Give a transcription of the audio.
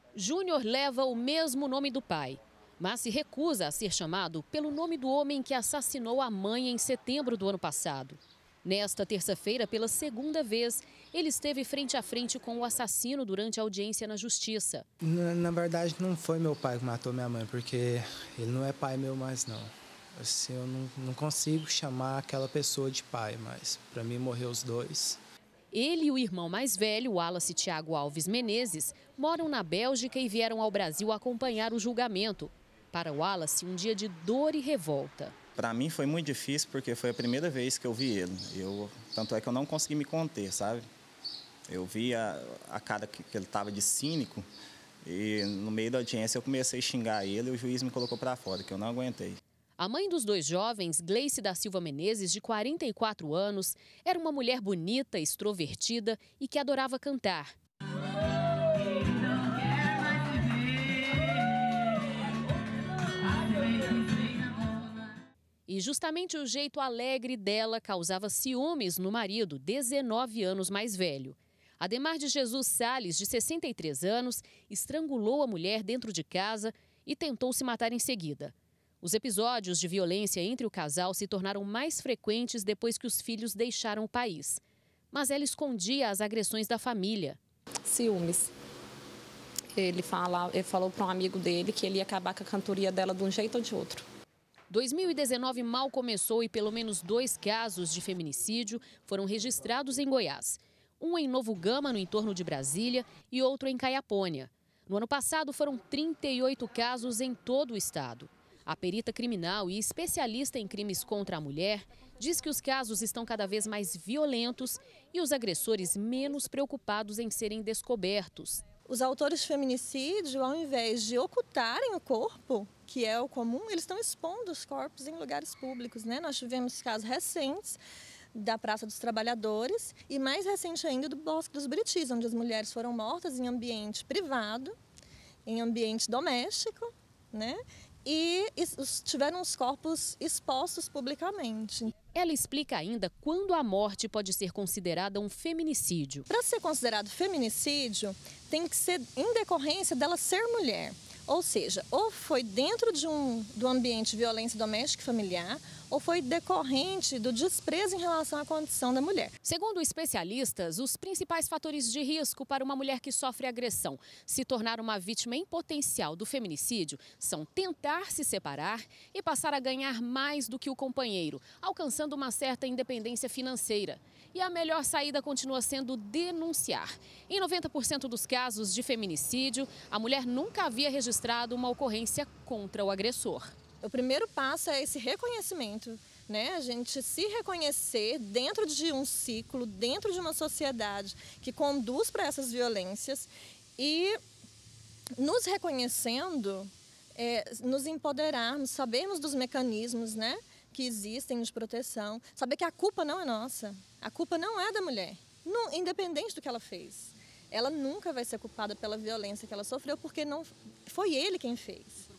Júnior leva o mesmo nome do pai, mas se recusa a ser chamado pelo nome do homem que assassinou a mãe em setembro do ano passado. Nesta terça-feira, pela segunda vez, ele esteve frente a frente com o assassino durante a audiência na justiça. Na verdade, não foi meu pai que matou minha mãe, porque ele não é pai meu mais, não. Assim, eu não consigo chamar aquela pessoa de pai, mas para mim morreu os dois. Ele e o irmão mais velho, Wallace Thiago Alves Menezes, moram na Bélgica e vieram ao Brasil acompanhar o julgamento. Para Wallace, um dia de dor e revolta. Para mim foi muito difícil porque foi a primeira vez que eu vi ele. Tanto é que eu não consegui me conter, sabe? Eu vi a cara que ele estava de cínico e no meio da audiência eu comecei a xingar ele e o juiz me colocou para fora, que eu não aguentei. A mãe dos dois jovens, Gleice da Silva Menezes, de 44 anos, era uma mulher bonita, extrovertida e que adorava cantar. E justamente o jeito alegre dela causava ciúmes no marido, 19 anos mais velho. Ademar de Jesus Salles, de 63 anos, estrangulou a mulher dentro de casa e tentou se matar em seguida. Os episódios de violência entre o casal se tornaram mais frequentes depois que os filhos deixaram o país. Mas ela escondia as agressões da família. Ciúmes. Ele falou para um amigo dele que ele ia acabar com a cantoria dela de um jeito ou de outro. 2019 mal começou e pelo menos 2 casos de feminicídio foram registrados em Goiás. Um em Novo Gama, no entorno de Brasília, e outro em Caiapônia. No ano passado, foram 38 casos em todo o estado. A perita criminal e especialista em crimes contra a mulher diz que os casos estão cada vez mais violentos e os agressores menos preocupados em serem descobertos. Os autores de feminicídio, ao invés de ocultarem o corpo, que é o comum, eles estão expondo os corpos em lugares públicos, né? Nós tivemos casos recentes da Praça dos Trabalhadores e mais recente ainda do Bosque dos Buritis, onde as mulheres foram mortas em ambiente privado, em ambiente doméstico, né? E tiveram os corpos expostos publicamente. Ela explica ainda quando a morte pode ser considerada um feminicídio. Para ser considerado feminicídio, tem que ser em decorrência dela ser mulher. Ou seja, ou foi dentro do ambiente de violência doméstica e familiar, ou foi decorrente do desprezo em relação à condição da mulher. Segundo especialistas, os principais fatores de risco para uma mulher que sofre agressão se tornar uma vítima em potencial do feminicídio são tentar se separar e passar a ganhar mais do que o companheiro, alcançando uma certa independência financeira. E a melhor saída continua sendo denunciar. Em 90% dos casos de feminicídio, a mulher nunca havia registrado uma ocorrência contra o agressor. O primeiro passo é esse reconhecimento, né? A gente se reconhecer dentro de um ciclo, dentro de uma sociedade que conduz para essas violências e nos reconhecendo, nos empoderarmos, sabermos dos mecanismos, né, que existem de proteção, saber que a culpa não é nossa, a culpa não é da mulher, independente do que ela fez. Ela nunca vai ser culpada pela violência que ela sofreu porque não foi ele quem fez.